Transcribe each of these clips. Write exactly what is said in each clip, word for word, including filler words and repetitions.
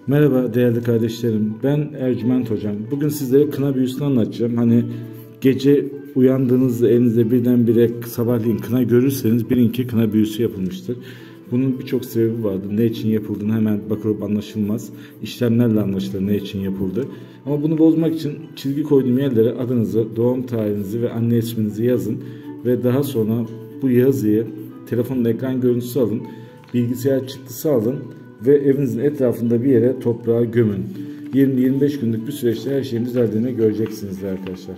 Merhaba değerli kardeşlerim, ben Ercüment Hocam. Bugün sizlere kına büyüsünü anlatacağım. Hani gece uyandığınızda elinizde birdenbire sabahleyin kına görürseniz bilin ki kına büyüsü yapılmıştır. Bunun birçok sebebi vardır. Ne için yapıldığını hemen bakılıp anlaşılmaz. İşlemlerle anlaşılır ne için yapıldı. Ama bunu bozmak için çizgi koyduğum yerlere adınızı, doğum tarihinizi ve anne isminizi yazın. Ve daha sonra bu yazıyı telefonun ekran görüntüsü alın, bilgisayar çıktısı alın ve evinizin etrafında bir yere toprağa gömün. yirmi yirmi beş günlük bir süreçte her şeyin düzeldiğini göreceksiniz arkadaşlar.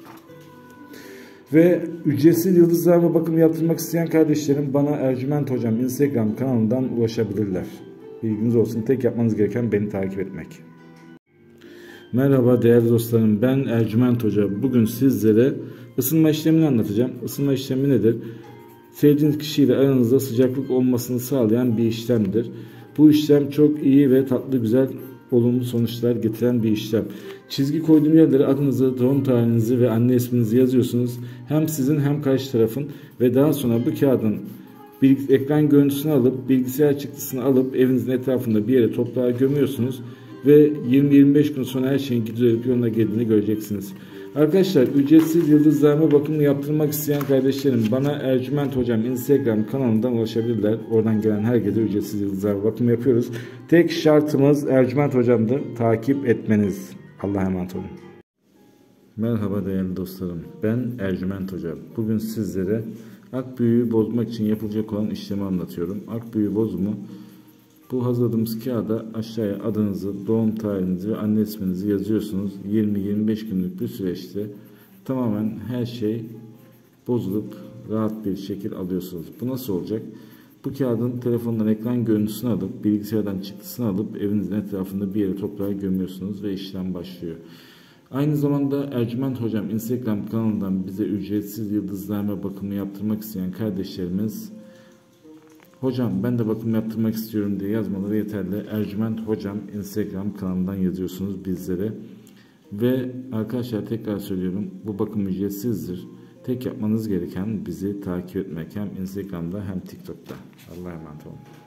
Ve ücretsiz yıldızlarla bakım yaptırmak isteyen kardeşlerim bana Ercüment Hocam Instagram kanalından ulaşabilirler. Bilginiz olsun, tek yapmanız gereken beni takip etmek. Merhaba değerli dostlarım, ben Ercüment Hoca. Bugün sizlere ısınma işlemini anlatacağım. Isınma işlemi nedir? Sevdiğiniz kişiyle aranızda sıcaklık olmasını sağlayan bir işlemdir. Bu işlem çok iyi ve tatlı güzel olumlu sonuçlar getiren bir işlem. Çizgi koyduğum yerlere adınızı, doğum tarihinizi ve anne isminizi yazıyorsunuz. Hem sizin hem karşı tarafın ve daha sonra bu kağıdın ekran görüntüsünü alıp bilgisayar çıktısını alıp evinizin etrafında bir yere toprağa gömüyorsunuz ve yirmi yirmi beş gün sonra her şeyin gidiyor yoluna geldiğini göreceksiniz. Arkadaşlar, ücretsiz yıldızlarma bakımını yaptırmak isteyen kardeşlerim bana Ercüment Hocam Instagram kanalından ulaşabilirler. Oradan gelen herkese ücretsiz yıldızlarma bakımı yapıyoruz. Tek şartımız Ercüment Hocam'dır. Takip etmeniz. Allah'a emanet olun. Merhaba değerli dostlarım. Ben Ercüment Hocam. Bugün sizlere ak büyüğü bozmak için yapılacak olan işlemi anlatıyorum. Ak büyüğü bozumu, bu hazırladığımız kağıda aşağıya adınızı, doğum tarihinizi ve anne isminizi yazıyorsunuz. yirmi yirmi beş günlük bir süreçte tamamen her şey bozulup rahat bir şekil alıyorsunuz. Bu nasıl olacak? Bu kağıdın telefondan ekran görüntüsünü alıp bilgisayardan çıktısını alıp evinizin etrafında bir yere toprağa gömüyorsunuz ve işlem başlıyor. Aynı zamanda Ercüment Hocam Instagram kanalından bize ücretsiz yıldızlarma bakımı yaptırmak isteyen kardeşlerimiz, hocam ben de bakım yaptırmak istiyorum diye yazmaları yeterli. Ercüment Hocam Instagram kanalından yazıyorsunuz bizlere. Ve arkadaşlar tekrar söylüyorum, bu bakım ücretsizdir. Tek yapmanız gereken bizi takip etmek, hem Instagram'da hem TikTok'ta. Allah'a emanet olun.